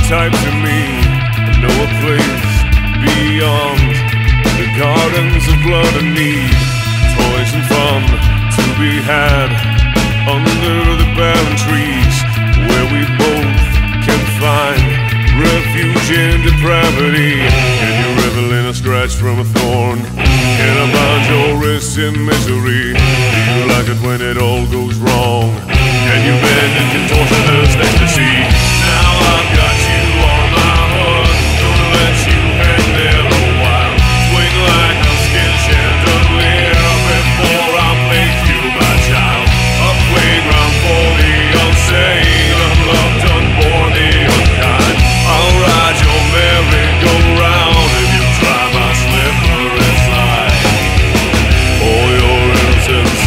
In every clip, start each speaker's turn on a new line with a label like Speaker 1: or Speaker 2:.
Speaker 1: type to me. I know a place beyond the gardens of blood and need. Toys and fun to be had under the barren trees, where we both can find refuge in depravity. Can you revel in a scratch from a thorn? Can I bind your wrists in misery? Do you like it when it all goes wrong? Can you bend and contort to thirst ecstasy? Now I've got you on my hook, gonna let you hang there a while. Swing like a skin chandelier before I make you my child. A playground for the insane, unloved, unborn, the unkind. I'll ride your merry-go-round if you try my slippery slide. All your innocence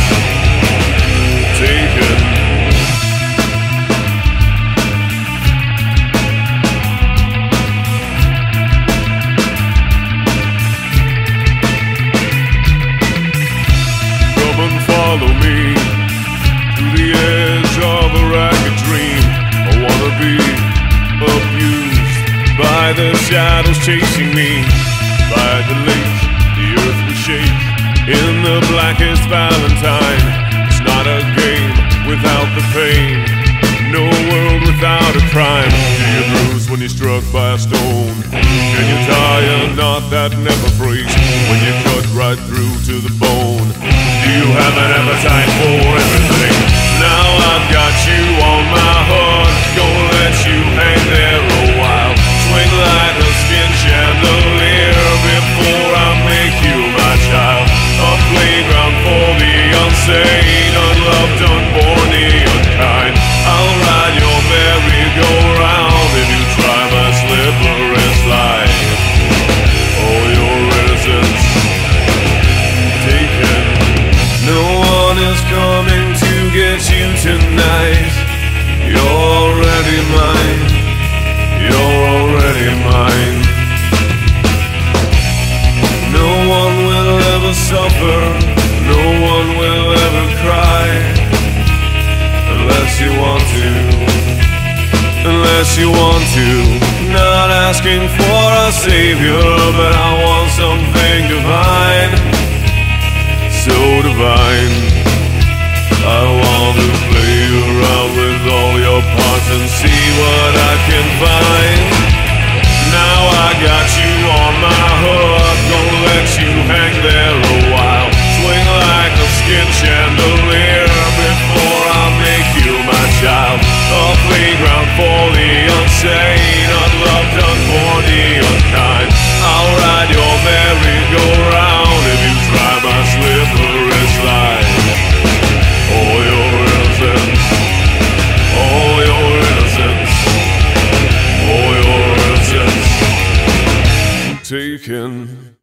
Speaker 1: taken. Come and follow me to the edge of a ragged dream. I wanna be abused by the shadows chasing me. By the lake, the earth will shake in the blackest valentine. It's not a game without the pain, no world without a crime. Do you bruise when you're struck by a stone? Can you tie a knot that never breaks when you cut right through to the bone? Do you have an appetite for everything? Now I've got you on my hook, gonna let you hang there a while. Swing like a skin chandelier before I make you my child. A playground for the insane, unloved, unborn, the unkind. I'll ride your merry-go-round if you try my slippery slide. All your innocence taken. No one is coming to get you tonight. You're already mine. You're already mine. No one will ever suffer, no one will ever cry, unless you want to, unless you want to. Not asking for a savior, but I want something divine, so divine. I want to play around with all your parts and see what I can find. Now I got you on my hook, gonna let you hang there a while. Swing like a skin chandelier before I make you my child. A playground for the insane, unloved, unborn, the unkind. I'll ride your merry-go-round if you try my slippery slide. All your innocence, all your innocence, all your innocence taken.